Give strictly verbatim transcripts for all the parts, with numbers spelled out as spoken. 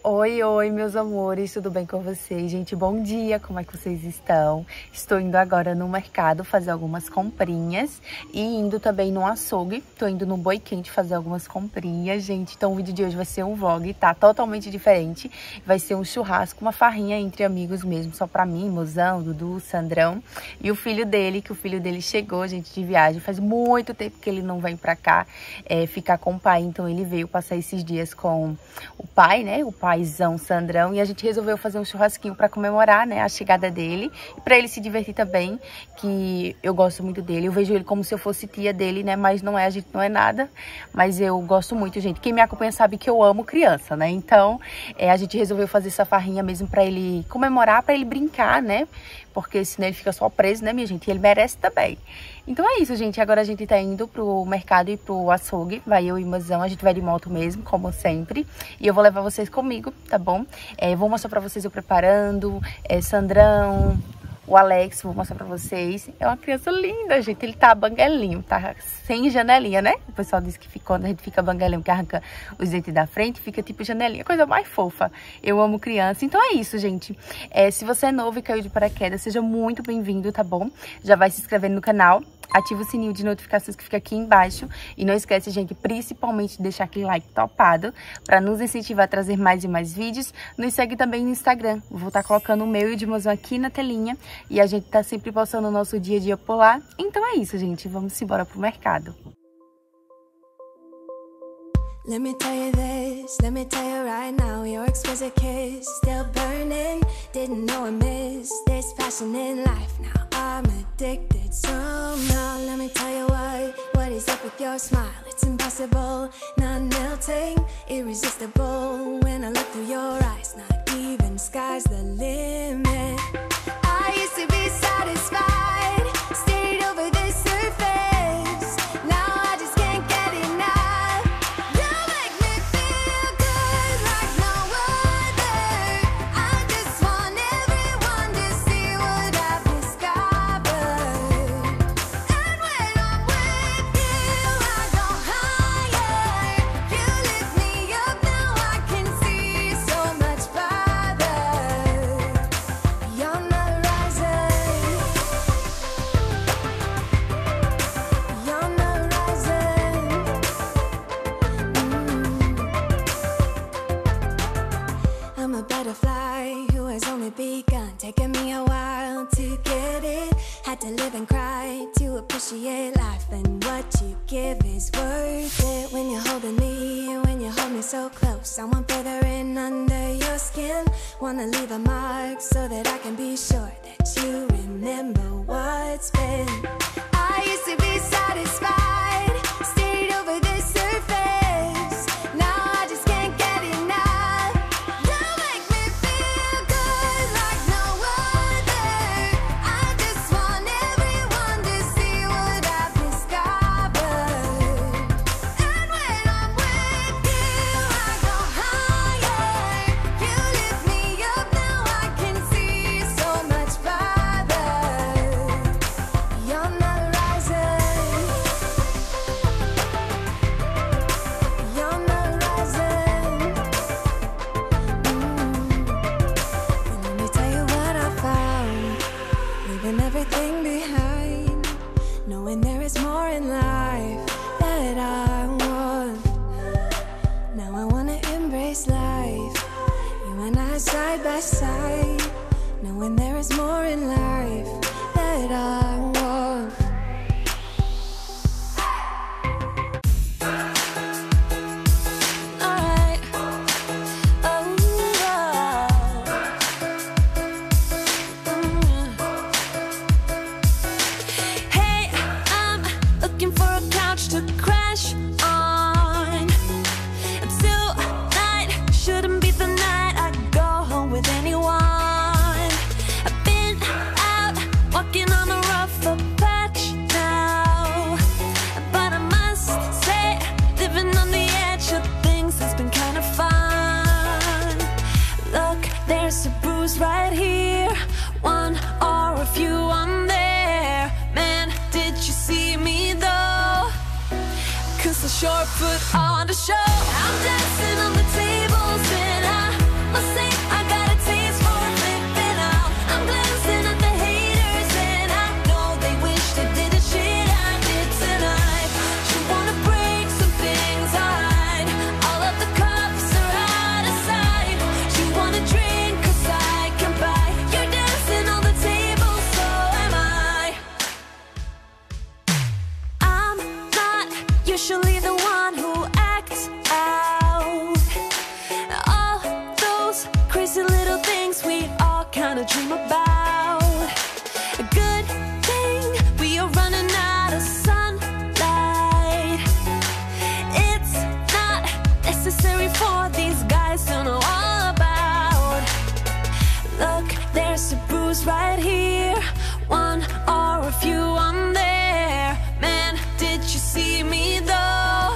Oi, oi, meus amores, tudo bem com vocês? Gente, bom dia, como é que vocês estão? Estou indo agora no mercado fazer algumas comprinhas e indo também no açougue. Tô indo no Boi Quente fazer algumas comprinhas, gente. Então o vídeo de hoje vai ser um vlog, tá? Totalmente diferente. Vai ser um churrasco, uma farrinha entre amigos mesmo, só pra mim, Mozão, Dudu, Sandrão e o filho dele, que o filho dele chegou, gente, de viagem. Faz muito tempo que ele não vem pra cá é, ficar com o pai, então ele veio passar esses dias com o pai, né? O pai paizão Sandrão, e a gente resolveu fazer um churrasquinho para comemorar, né, a chegada dele e para ele se divertir também, que eu gosto muito dele. Eu vejo ele como se eu fosse tia dele, né, mas não é, a gente não é nada, mas eu gosto muito, gente. Quem me acompanha sabe que eu amo criança, né? Então, é, a gente resolveu fazer essa farrinha mesmo para ele comemorar, para ele brincar, né? Porque senão ele fica só preso, né, minha gente? E ele merece também. Então é isso, gente. Agora a gente tá indo pro mercado e pro açougue. Vai eu e o Mozão. A gente vai de moto mesmo, como sempre. E eu vou levar vocês comigo, tá bom? É, vou mostrar pra vocês eu preparando. É, Sandrão, o Alex, vou mostrar pra vocês. É uma criança linda, gente. Ele tá banguelinho, tá sem janelinha, né? O pessoal diz que fica, quando a gente fica banguelinho, que arranca os dentes da frente, fica tipo janelinha. Coisa mais fofa. Eu amo criança. Então é isso, gente. É, se você é novo e caiu de paraquedas, seja muito bem-vindo, tá bom? Já vai se inscrevendo no canal. Ativa o sininho de notificações que fica aqui embaixo. E não esquece, gente, principalmente de deixar aquele like topado para nos incentivar a trazer mais e mais vídeos. Nos segue também no Instagram. Vou estar colocando o meu e o de Mozão aqui na telinha. E a gente tá sempre postando o nosso dia a dia por lá. Então é isso, gente. Vamos embora pro mercado. Let me tell you this, let me tell you right now, your exquisite kiss still burning, didn't know I missed this passion in life, now I'm addicted somehow. Let me tell you why, what is up with your smile, it's impossible, not melting, irresistible, when I look through your eyes, not even sky's the limit. I used to be satisfied, stayed over the surface, now I just can't get enough. Butterfly who has only begun, taking me a while to get it. Had to live and cry to appreciate life, and what you give is worth it. When you're holding me, when you hold me so close, I want further in under your skin. Wanna leave a mark so that I can be sure that you remember what's been. I used to be satisfied, stayed over the surface, now I just can't get enough. Everything behind, knowing there is more in life that I want. Now I wanna embrace life, you and I side by side, knowing there is more in life that I want. Right here, one or a few on there. Man, did you see me though? Cause I sure put on a show. I'm dancing on the tables and I to dream about. A good thing we are running out of sunlight. It's not necessary for these guys to know all about. Look, there's a bruise right here, one or a few on there. Man, did you see me though?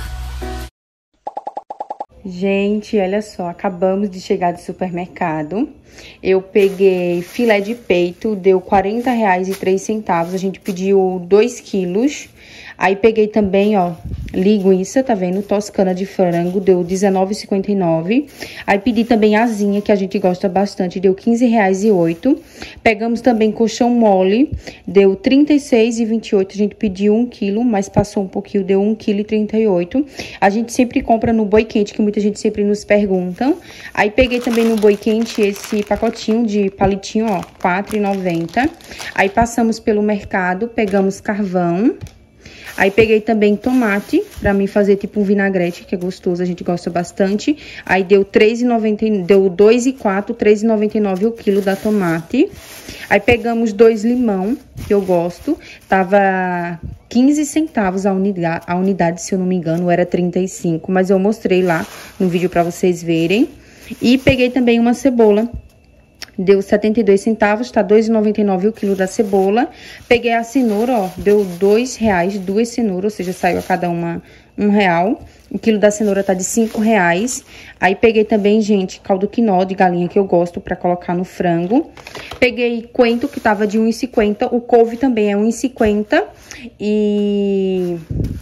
Gente, olha só, acabamos de chegar do supermercado. Eu peguei filé de peito, deu quarenta reais e três centavos. A gente pediu dois quilos. Aí peguei também, ó, linguiça, tá vendo? Toscana de frango, deu dezenove reais e cinquenta e nove centavos. Aí pedi também asinha, que a gente gosta bastante, deu quinze reais e oito centavos. Pegamos também colchão mole, deu trinta e seis reais e vinte e oito centavos. A gente pediu um quilo, mas passou um pouquinho, deu um quilo e trinta e oito centavos. A gente sempre compra no Boi Quente, que muita gente sempre nos pergunta. Aí peguei também no Boi Quente esse pacotinho de palitinho, ó, quatro reais e noventa centavos. Aí passamos pelo mercado, pegamos carvão. Aí peguei também tomate, pra mim fazer tipo um vinagrete, que é gostoso, a gente gosta bastante. Aí deu três reais e noventa e nove, deu dois reais e quatro, três reais e noventa e nove o quilo da tomate. Aí pegamos dois limão, que eu gosto, tava quinze centavos a unidade, a unidade, se eu não me engano, era trinta e cinco, mas eu mostrei lá no vídeo pra vocês verem. E peguei também uma cebola. Deu setenta e dois centavos, tá dois reais e noventa e nove o quilo da cebola. Peguei a cenoura, ó, deu dois reais, duas cenouras, ou seja, saiu a cada uma um real. O quilo da cenoura tá de cinco reais. Aí peguei também, gente, caldo quinó de galinha, que eu gosto pra colocar no frango. Peguei coentro, que tava de um real e cinquenta centavos. O couve também é um real e cinquenta centavos. E...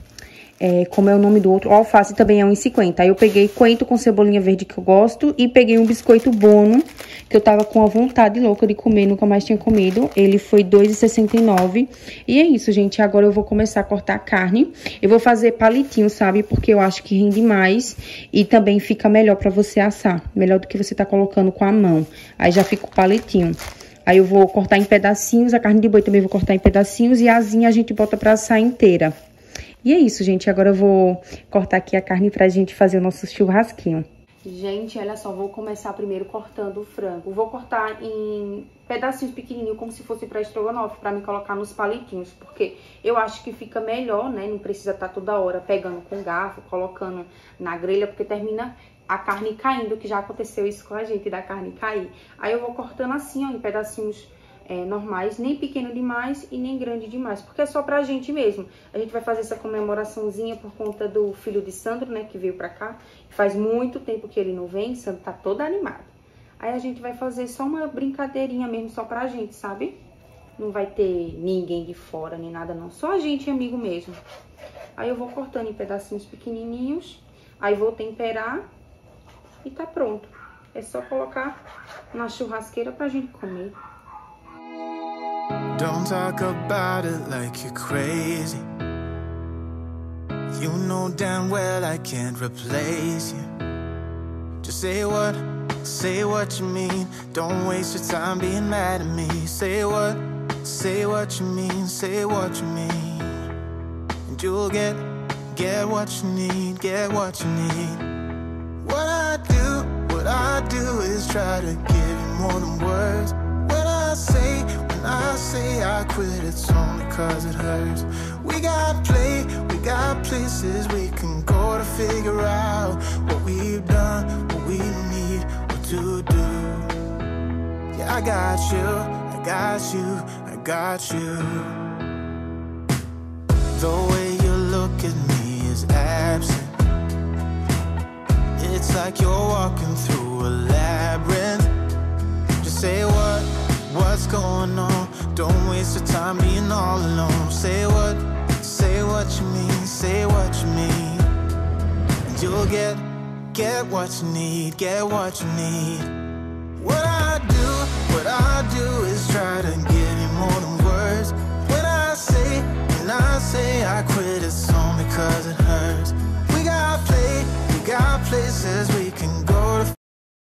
É, como é o nome do outro, o alface também é um real e cinquenta centavos. Aí eu peguei coentro com cebolinha verde, que eu gosto, e peguei um biscoito Bono, que eu tava com a vontade louca de comer, nunca mais tinha comido. Ele foi dois reais e sessenta e nove centavos. E é isso, gente. Agora eu vou começar a cortar a carne. Eu vou fazer palitinho, sabe? Porque eu acho que rende mais e também fica melhor pra você assar. Melhor do que você tá colocando com a mão. Aí já fica o palitinho. Aí eu vou cortar em pedacinhos, a carne de boi também vou cortar em pedacinhos e a asinha a gente bota pra assar inteira. E é isso, gente. Agora eu vou cortar aqui a carne pra gente fazer o nosso churrasquinho. Gente, olha só, vou começar primeiro cortando o frango. Vou cortar em pedacinhos pequenininhos, como se fosse pra estrogonofe, pra me colocar nos palitinhos. Porque eu acho que fica melhor, né? Não precisa estar toda hora pegando com garfo, colocando na grelha, porque termina a carne caindo, que já aconteceu isso com a gente, da carne cair. Aí eu vou cortando assim, ó, em pedacinhos É, normais, nem pequeno demais e nem grande demais, porque é só pra gente mesmo. A gente vai fazer essa comemoraçãozinha por conta do filho de Sandro, né, que veio pra cá. Faz muito tempo que ele não vem, Sandro tá todo animado. Aí a gente vai fazer só uma brincadeirinha mesmo, só pra gente, sabe? Não vai ter ninguém de fora, nem nada não, só a gente amigo mesmo. Aí eu vou cortando em pedacinhos pequenininhos, aí vou temperar e tá pronto. É só colocar na churrasqueira pra gente comer. Don't talk about it like you're crazy. You know damn well I can't replace you. Just say what, say what you mean. Don't waste your time being mad at me. Say what, say what you mean. Say what you mean. And you'll get, get what you need. Get what you need. What I do, what I do is try to give you more than words. When I say, I say I quit, it's only cause it hurts. We got play, we got places we can go to figure out what we've done, what we need, what to do. Yeah, I got you, I got you, I got you. The way you look at me is absent. It's like you're walking through a labyrinth. Just say what, what's going on? Don't waste your time being all alone. Say what, say what you mean, say what you mean. And you'll get, get what you need, get what you need. What I do, what I do is try to give you more than words. When I say, when I say I quit, it's only cause it hurts. We got play, we got places we can go to.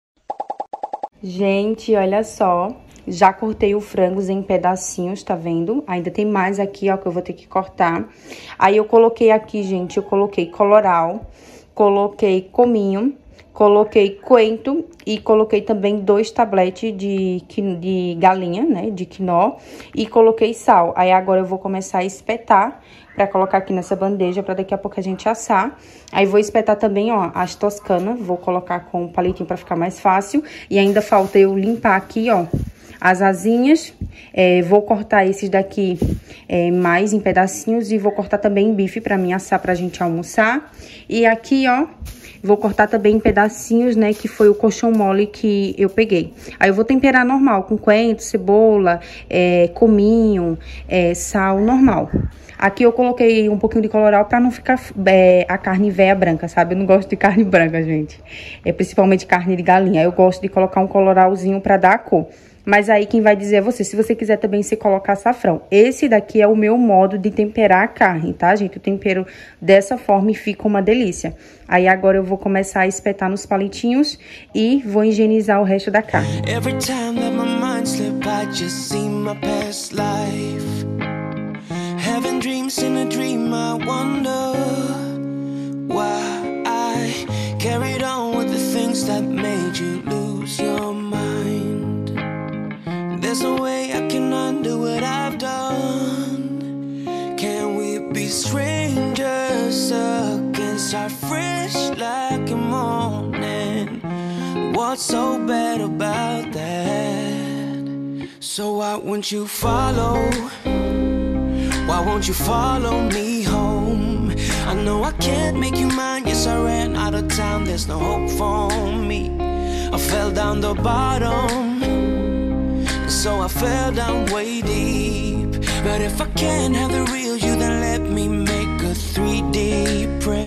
Gente, olha só. Já cortei o frango em pedacinhos, tá vendo? Ainda tem mais aqui, ó, que eu vou ter que cortar. Aí eu coloquei aqui, gente, eu coloquei coloral, coloquei cominho, coloquei coentro e coloquei também dois tabletes de, de galinha, né, de quinó, e coloquei sal. Aí agora eu vou começar a espetar pra colocar aqui nessa bandeja pra daqui a pouco a gente assar. Aí vou espetar também, ó, as toscanas, vou colocar com o palitinho pra ficar mais fácil. E ainda falta eu limpar aqui, ó, as asinhas. É, vou cortar esses daqui é, mais em pedacinhos e vou cortar também em bife pra mim assar pra gente almoçar. E aqui, ó, vou cortar também em pedacinhos, né, que foi o colchão mole que eu peguei. Aí eu vou temperar normal, com coentro, cebola, é, cominho, é, sal, normal. Aqui eu coloquei um pouquinho de colorau pra não ficar é, a carne véia branca, sabe? Eu não gosto de carne branca, gente. É principalmente carne de galinha. Eu gosto de colocar um colorauzinho pra dar a cor. Mas aí quem vai dizer é você. Se você quiser também você colocar açafrão. Esse daqui é o meu modo de temperar a carne, tá, gente? Eu tempero dessa forma e fica uma delícia. Aí agora eu vou começar a espetar nos palitinhos e vou higienizar o resto da carne. Every time that my mind slip, I just see my past life. Having dreams in a dream, I wonder why I carried on with the things that made you lose your mind. There's no way I can undo what I've done. Can we be strangers again, start fresh like a morning? What's so bad about that? So why won't you follow? Why won't you follow me home? I know I can't make you mine. Yes, I ran out of town. There's no hope for me. I fell down the bottom, so I fell down way deep. But if I can't have the real you, then let me make a three D print.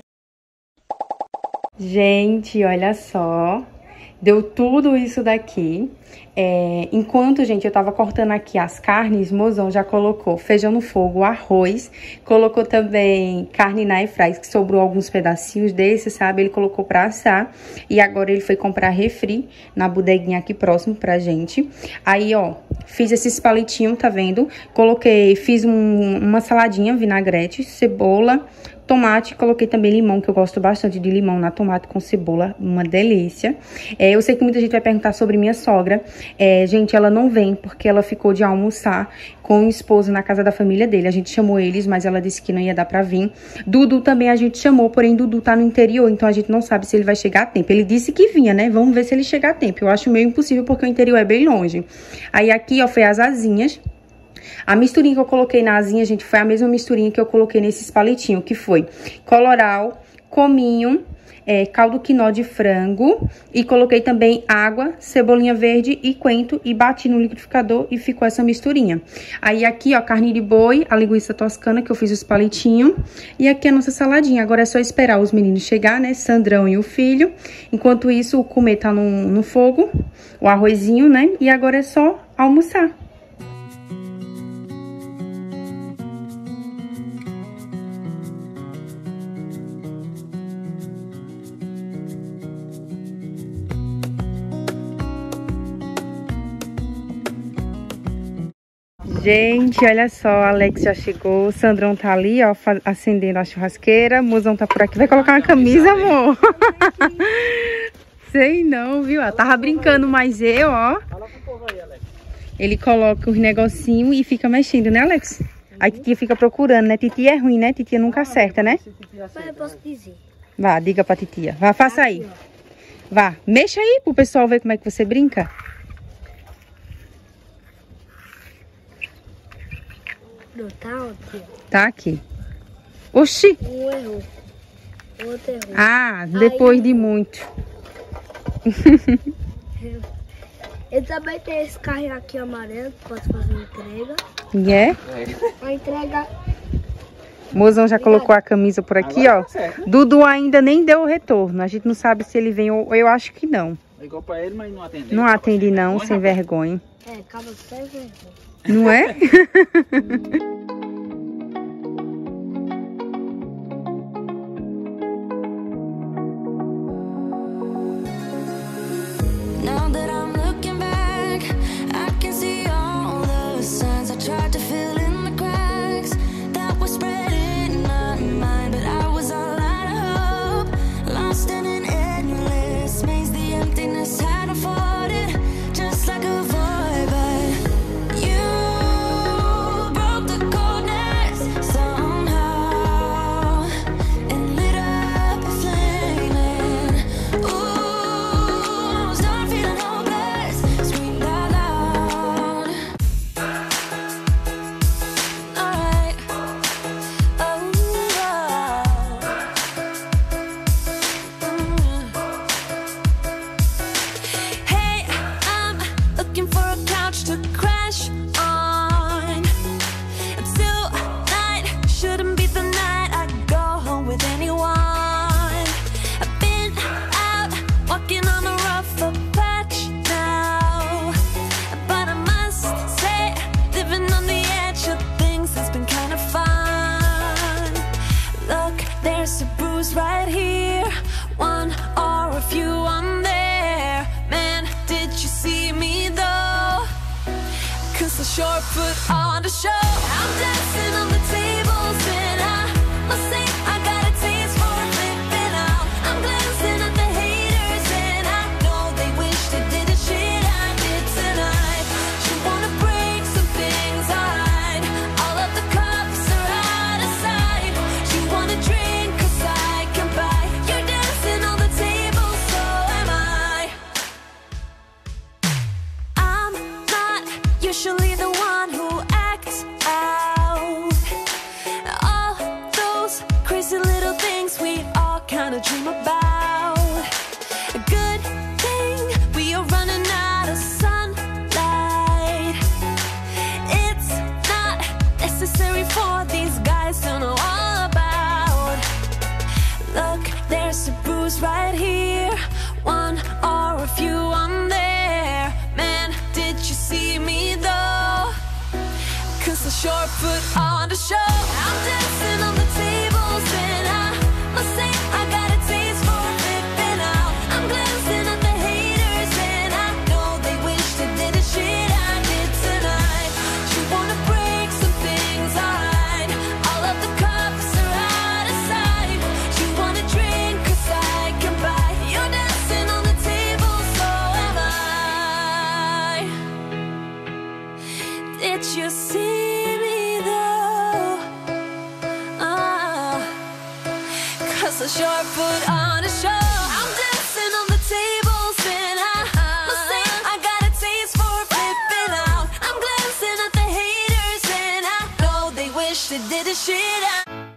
Gente, olha só. Deu tudo isso daqui. É, enquanto, gente, eu tava cortando aqui as carnes, mozão já colocou feijão no fogo, arroz, colocou também carne na airfryer, que sobrou alguns pedacinhos desse, sabe? Ele colocou pra assar. E agora ele foi comprar refri na bodeguinha aqui próximo pra gente. Aí, ó, fiz esses palitinhos, tá vendo? Coloquei, fiz um, uma saladinha, vinagrete, cebola, tomate, coloquei também limão, que eu gosto bastante de limão na tomate com cebola, uma delícia. É, eu sei que muita gente vai perguntar sobre minha sogra. É, gente, ela não vem porque ela ficou de almoçar com o esposo na casa da família dele. A gente chamou eles, mas ela disse que não ia dar pra vir. Dudu também a gente chamou, porém Dudu tá no interior, então a gente não sabe se ele vai chegar a tempo. Ele disse que vinha, né? Vamos ver se ele chega a tempo. Eu acho meio impossível porque o interior é bem longe. Aí aqui, ó, foi as asinhas. A misturinha que eu coloquei na asinha, gente, foi a mesma misturinha que eu coloquei nesses palitinhos, que foi colorau, cominho, é, caldo quinó de frango e coloquei também água, cebolinha verde e coentro e bati no liquidificador e ficou essa misturinha. Aí aqui, ó, carne de boi, a linguiça toscana que eu fiz os palitinhos e aqui a nossa saladinha. Agora é só esperar os meninos chegar, né, Sandrão e o filho. Enquanto isso, o comer tá no, no fogo, o arrozinho, né, e agora é só almoçar. Gente, olha só, Alex já chegou, o Sandrão tá ali, ó, acendendo a churrasqueira, o mozão tá por aqui, vai colocar uma camisa, amor? Sei não, viu? Ela tava brincando, mas eu, ó, ele coloca os negocinhos e fica mexendo, né, Alex? Aí a titia fica procurando, né? Titia é ruim, né? Titia nunca acerta, né? Mas eu posso dizer. Vá, diga pra titia. Vá, faça aí. Vá, mexa aí pro pessoal ver como é que você brinca. Não, tá aqui. Tá aqui. Oxi! Um errou. O outro errou. Ah, depois Aí, de muito. Eu também tenho esse carro aqui amarelo, posso fazer entrega. E é? A entrega... Mozão já colocou a camisa por aqui, ó. Dudu ainda nem deu o retorno. A gente não sabe se ele vem ou eu acho que não. Ligou pra ele, mas não atendeu. Não atende não, sem vergonha. É, acaba sem vergonha. Não é? Now that I'm looking back, I can see all the signs I tried to fill in the cracks that were spreading my mind, but I was all out of hope, lost in an endless short put on a show. I'm dancing on the tables and I must say I got a taste for flipping out. I'm glancing at the haters and I know they wish they did the shit I did tonight. She wanna break some things, alright. All of the cups are out of sight. She wanna drink cause I can buy. You're dancing on the table, so am I. I'm not usually the one who acts out. All those crazy little things we all kinda dream about. A good thing we are running out of sunlight. It's not necessary for these guys to know all about. Look, there's a bruise right here, one or a few on there. Man, did you see me though? Cause the short put on the show. I'm dancing on the tables and I must say I got a taste for flipping out. I'm glancing at the haters and I know they wish they did the shit I did tonight. She wanna break some things, alright. All of the cups are out of sight. She wanna drink cause I can buy. You're dancing on the table, so am I. Did you see me though? Ah, cause I sure put on a show. I'm dancing on the tables and I must say I got a taste for flipping out. I'm glancing at the haters and I know they wish they did the shit I.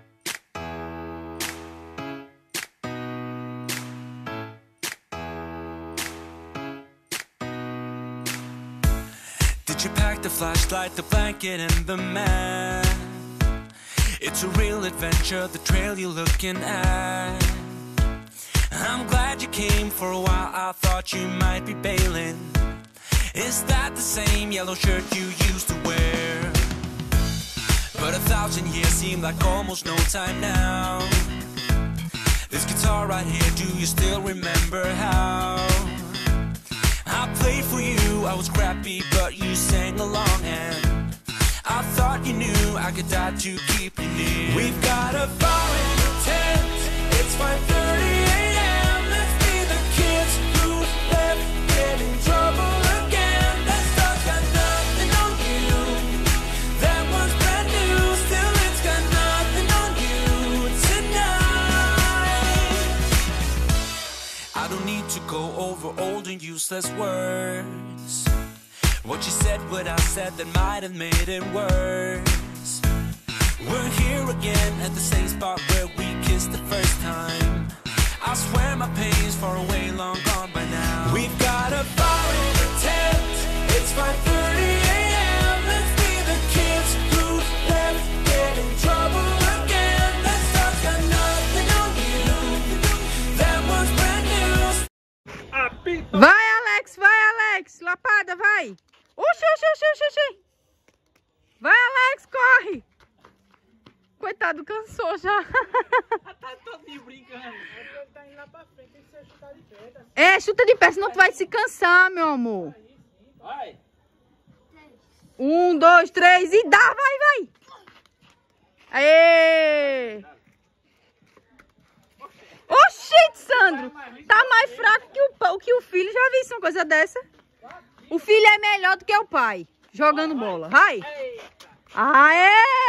Did you pack the flashlight, the blanket, and the map? It's a real adventure, the trail you're looking at. I'm glad you came. For a while I thought you might be bailing. Is that the same yellow shirt you used to wear? But a thousand years seem like almost no time now. This guitar right here, do you still remember how I played for you? I was crappy, but you sang along, and I thought you knew I could die to keep you near. We've got a bar in the tent. It's five thirty a m Let's be the kids who left, get in trouble again. That stuff got nothing on you. That was brand new. Still, it's got nothing on you tonight. I don't need to go over old and useless words. What you said, what I said, that might have made it worse. We're here again at the same spot where we kissed the first time. I swear my pain's far away, long gone by now. We've got a bar in the tent. It's five thirty a m Let's be the kids who left, get in trouble again. That stuff's got nothing on you. That was brand new. Vai, Alex, vai, Alex. Lapada, vai. Oxi, oxi, oxi, oxi, oxi. Vai, Alex, corre. Coitado, cansou já. Tá todinho brincando. Ele tá indo lá pra frente, tem que ser chutar de pé. É, chuta de pé, senão tu vai se cansar, meu amor. Vai. Um, dois, três e dá, vai, vai. Aê. Oxente, Sandro. Tá mais fraco que o, que o filho. Já vi isso, uma coisa dessa. O filho é melhor do que o pai, jogando bola. Vai. Aê.